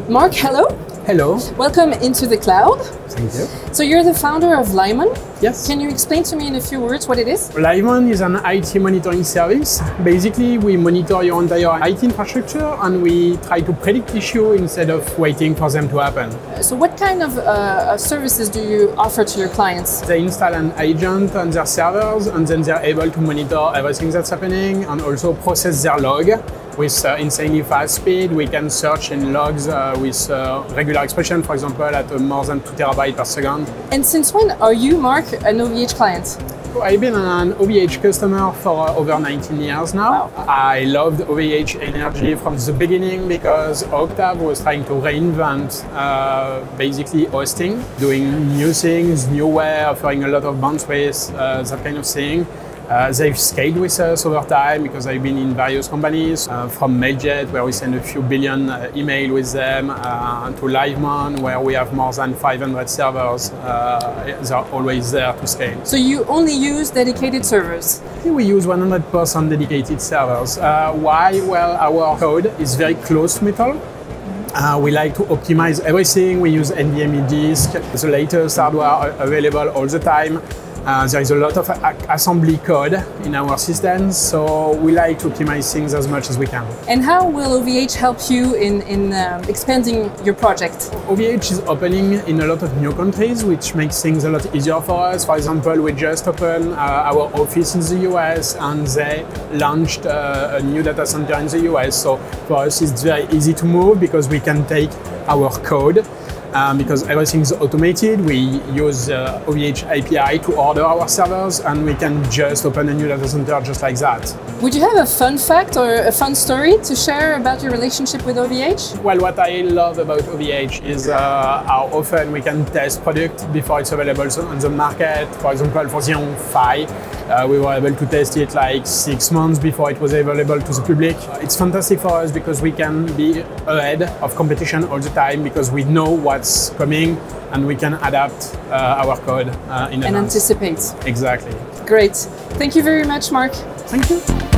Mark, hello. Hello. Welcome into the cloud. Thank you. So you're the founder of Lyman. Yes. Can you explain to me in a few words what it is? Lyman is an IT monitoring service. Basically, we monitor your entire IT infrastructure and we try to predict issues instead of waiting for them to happen. So what kind of services do you offer to your clients? They install an agent on their servers and then they're able to monitor everything that's happening and also process their log with insanely fast speed. We can search in logs with regular expression, for example, at more than 2 terabytes per second. And since when are you, Mark, an OVH client? So I've been an OVH customer for over 19 years now. Wow. I loved OVH Energy from the beginning because Octave was trying to reinvent basically hosting, doing new things, new way, offering a lot of bandwidth, that kind of thing. They've scaled with us over time because I've been in various companies, from Mailjet, where we send a few billion emails with them, to Lyman, where we have more than 500 servers. They're always there to scale. So you only use dedicated servers? We use 100% dedicated servers. Why? Well, our code is very close to Metal. We like to optimize everything. We use NVMe disk, the latest hardware available all the time. There is a lot of assembly code in our systems, so we like to optimize things as much as we can. And how will OVH help you in expanding your project? OVH is opening in a lot of new countries, which makes things a lot easier for us. For example, we just opened our office in the US and they launched a new data center in the US. So for us, it's very easy to move because we can take our code. Because everything is automated, we use OVH API to order our servers and we can just open a new data center just like that. Would you have a fun fact or a fun story to share about your relationship with OVH? Well, what I love about OVH is how often we can test product before it's available on the market. For example, for Xeon Phi, we were able to test it like 6 months before it was available to the public. It's fantastic for us because we can be ahead of competition all the time because we know what's coming and we can adapt our code in advance. And anticipate. Exactly. Great. Thank you very much, Mark. Thank you.